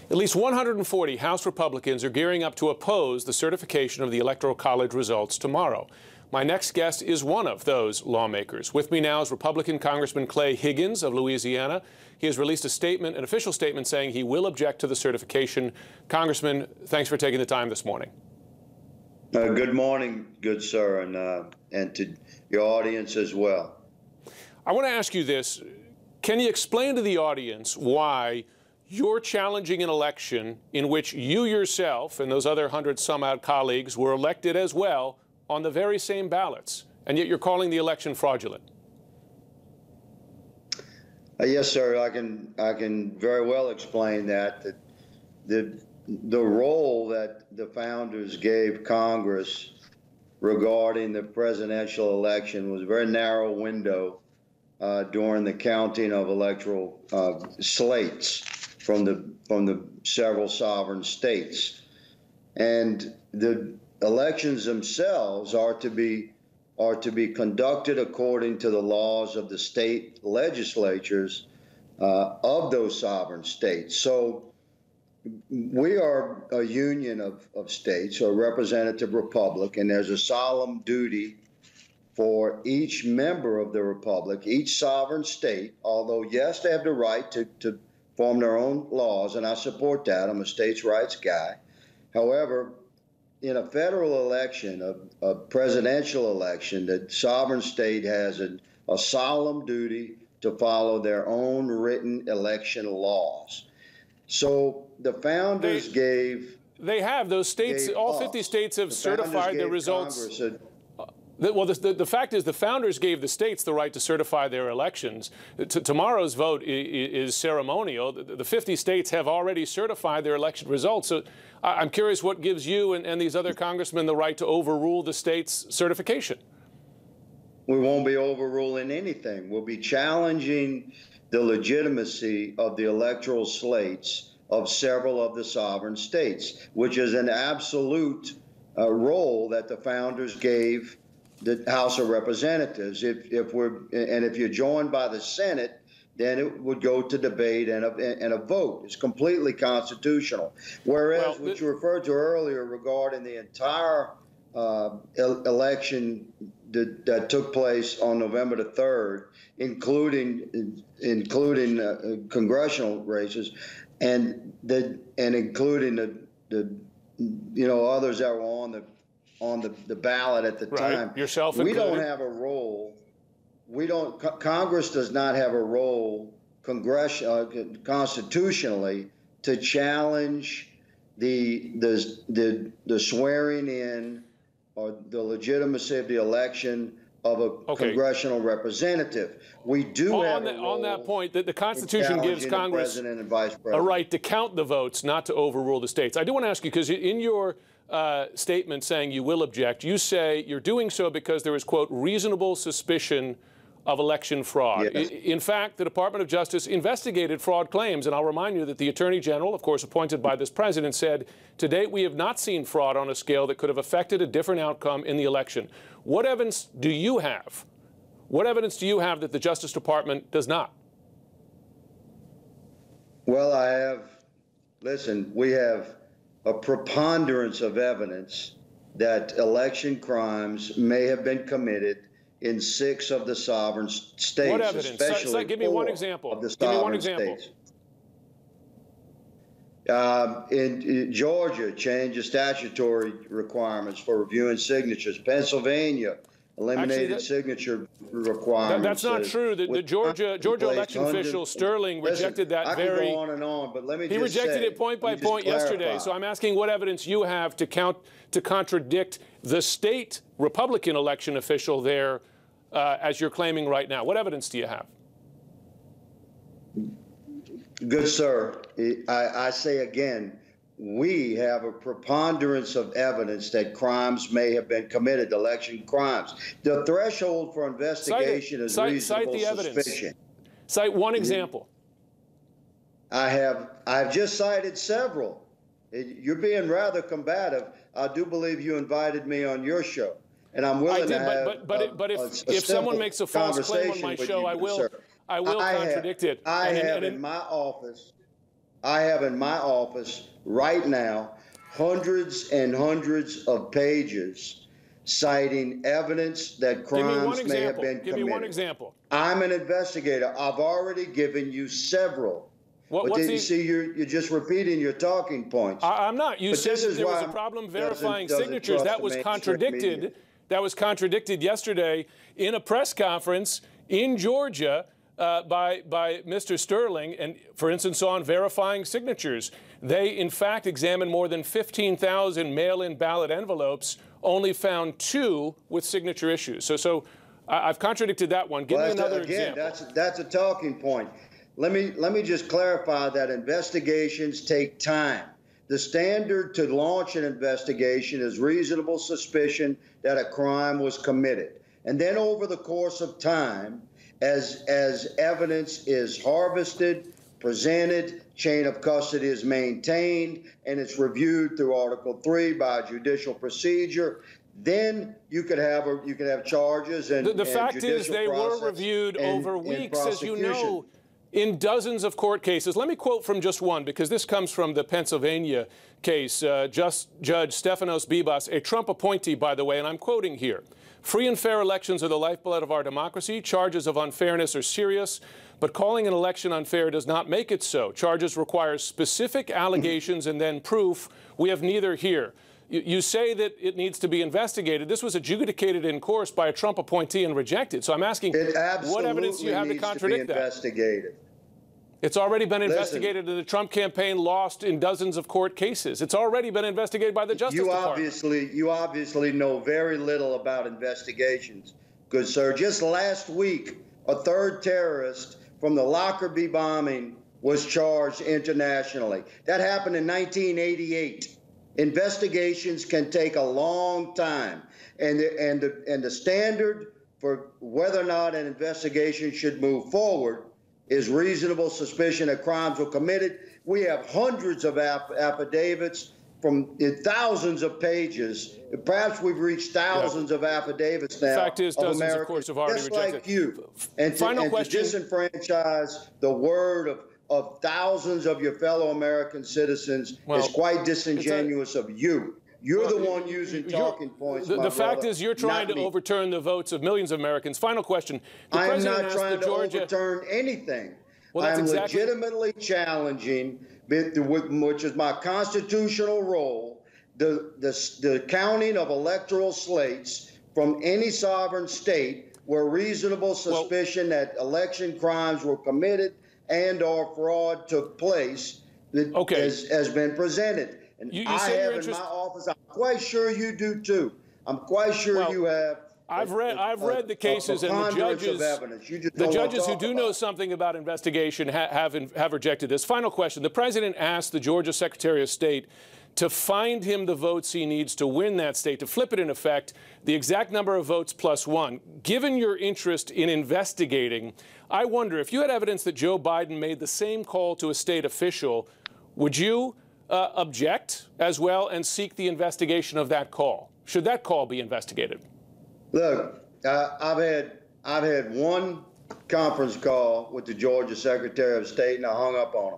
At least 140 House Republicans are gearing up to oppose the certification of the Electoral College results tomorrow. My next guest is one of those lawmakers. With me now is Republican Congressman Clay Higgins of Louisiana. He has released a statement, an official statement, saying he will object to the certification. Congressman, thanks for taking the time this morning. Good morning, good sir, and to your audience as well. I want to ask you this. Can you explain to the audience why you're challenging an election in which you yourself and those other 100-some-odd colleagues were elected as well on the very same ballots, and yet you're calling the election fraudulent? Yes, sir. I can very well explain that the role that the founders gave Congress regarding the presidential election was a very narrow window during the counting of electoral slates from the several sovereign states, and the elections themselves are to be conducted according to the laws of the state legislatures of those sovereign states. So we are a union of states, or a representative republic, and there's a solemn duty for each member of the republic, each sovereign state, although yes, they have the right to form their own laws, and I support that. I'm a states' rights guy. However, in a federal election, a presidential election, the sovereign state has a solemn duty to follow their own written election laws. So the founders They have. Those states, all 50 states have certified their results. Well, the fact is the founders gave the states the right to certify their elections. Tomorrow's vote is ceremonial. The 50 states have already certified their election results. So I'm curious what gives you and these other congressmen the right to overrule the state's certification. We won't be overruling anything. We'll be challenging the legitimacy of the electoral slates of several of the sovereign states, which is an absolute role that the founders gave the House of Representatives. If you're joined by the Senate, then it would go to debate and a vote. It's completely constitutional. Whereas what you referred to earlier regarding the entire election that took place on November the 3rd, including congressional races, and including the others that were on the ballot at the time. Yourself we included. Don't have a role. Congress does not have a role constitutionally to challenge the swearing in or the legitimacy of the election of a congressional representative. We do have a role on that point, that the Constitution gives Congress a right to count the votes, not to overrule the states. I do want to ask you, because in your statement saying you will object, you say you're doing so because there is, quote, reasonable suspicion of election fraud. Yes. In fact, the Department of Justice investigated fraud claims, and I'll remind you that the Attorney General, of course appointed by this president, said, to date we have not seen fraud on a scale that could have affected a different outcome in the election. What evidence do you have? What evidence do you have that the Justice Department does not? Well, we have a preponderance of evidence that election crimes may have been committed in 6 of the sovereign states. What evidence? Especially give me one example. Of the sovereign states. In Georgia, change of statutory requirements for reviewing signatures. Pennsylvania eliminated signature requirements. That's not true. The Georgia election official Sterling rejected that I very. I can go on and on, but let me He just rejected say, it point by point yesterday. So I'm asking what evidence you have to contradict the state Republican election official there, as you're claiming right now. What evidence do you have? Good sir, I say again, we have a preponderance of evidence that crimes may have been committed, election crimes. The threshold for investigation is reasonable suspicion. Cite one example. I've just cited several. You're being rather combative. I do believe you invited me on your show, and I'm willing to have. But if someone makes a false claim on my show, I will contradict it. I have in my office I have in my office right now hundreds and hundreds of pages citing evidence that crimes may have been committed. Give me one example. I'm an investigator. I've already given you several. But you see, you're just repeating your talking points. I'm not. You said that there was a problem verifying signatures. That was contradicted. That was contradicted yesterday in a press conference in Georgia by Mr. Sterling, and for instance, on verifying signatures. They, in fact, examined more than 15,000 mail-in ballot envelopes, only found 2 with signature issues. So I've contradicted that one. Give me another example. That's a talking point. Let me just clarify that investigations take time. The standard to launch an investigation is reasonable suspicion that a crime was committed. And then over the course of time, as evidence is harvested, presented, chain of custody is maintained, and it's reviewed through Article 3 by judicial procedure, then you could have charges and the fact is they were reviewed over weeks, as you know, in dozens of court cases. Let me quote from just one, because this comes from the Pennsylvania case. Judge Stefanos Bibas, a Trump appointee, by the way, and I'm quoting here. Free and fair elections are the lifeblood of our democracy. Charges of unfairness are serious, but calling an election unfair does not make it so. Charges require specific allegations and then proof. We have neither here. You say that it needs to be investigated. This was adjudicated in course by a Trump appointee and rejected. So I'm asking, what evidence do you have to contradict that? Investigated. It's already been investigated, and the Trump campaign lost in dozens of court cases. It's already been investigated by the Justice Department. You obviously know very little about investigations, good sir. Just last week, a third terrorist from the Lockerbie bombing was charged internationally. That happened in 1988. Investigations can take a long time, and the standard for whether or not an investigation should move forward is reasonable suspicion that crimes were committed. We have hundreds of affidavits from thousands of pages. Perhaps we've reached thousands of affidavits now. The fact is, dozens, of course, have already rejected. Just like you. And to disenfranchise the word of thousands of your fellow American citizens is quite disingenuous of you. You're the one using talking points. The fact is, you're trying to overturn the votes of millions of Americans. Final question. I am not trying to overturn anything. Well, I'm legitimately challenging, which is my constitutional role, the counting of electoral slates from any sovereign state where reasonable suspicion that election crimes were committed and/or fraud took place has been presented. And I have in my office, I'm quite sure you do too. I'm quite sure you have. I've read the cases, and the judges who do know something about investigation have rejected this. Final question. The president asked the Georgia Secretary of State to find him the votes he needs to win that state, to flip it in effect, the exact number of votes plus 1. Given your interest in investigating, I wonder if you had evidence that Joe Biden made the same call to a state official, would you object as well and seek the investigation of that call? Should that call be investigated? Look, I've had one conference call with the Georgia Secretary of State, and I hung up on him.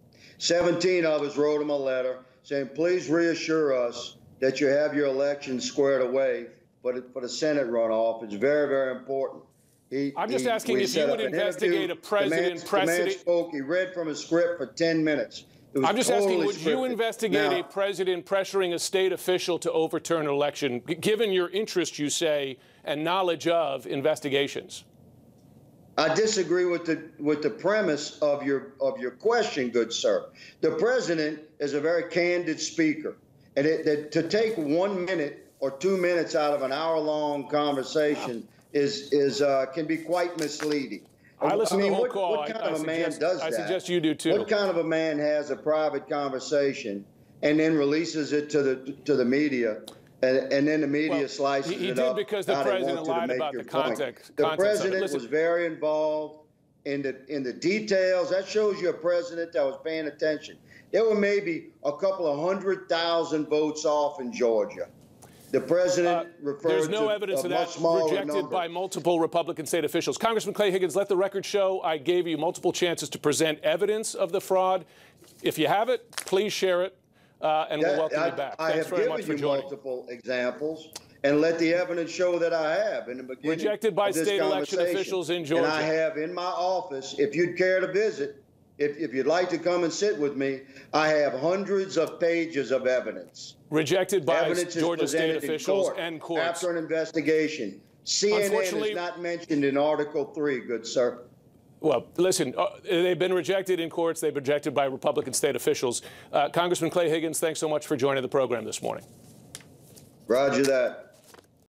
17 of us wrote him a letter saying, please reassure us that you have your election squared away for the Senate runoff. It's very, very important. I'm just asking if you would investigate a president. The man spoke. He read from a script for 10 minutes. I'm just asking, would you investigate a president pressuring a state official to overturn an election, given your interest, you say, and knowledge of investigations? I disagree with the premise of your question, good sir. The president is a very candid speaker, and to take 1 minute or 2 minutes out of an hour-long conversation can be quite misleading. I listen to the whole call. What kind of a man does that? I suggest you do too. What kind of a man has a private conversation and then releases it to the media, and then the media slices it up? He did because the president lied about the context. The president was very involved in the details. That shows you a president that was paying attention. There were maybe a couple of 100,000 votes off in Georgia. The president referred There's no evidence of that, rejected by multiple Republican state officials. Congressman Clay Higgins, let the record show I gave you multiple chances to present evidence of the fraud. If you have it, please share it, and we'll welcome you back. Thanks very much for joining. I have given you multiple examples and let the evidence show that I have in the beginning. Rejected by state election officials in Georgia. And I have in my office, if you'd care to visit, if you'd like to come and sit with me, I have hundreds of pages of evidence. Rejected by Georgia state officials and courts. After an investigation. CNN is not mentioned in Article 3, good sir. Well, listen, they've been rejected in courts. They've been rejected by Republican state officials. Congressman Clay Higgins, thanks so much for joining the program this morning. Roger that.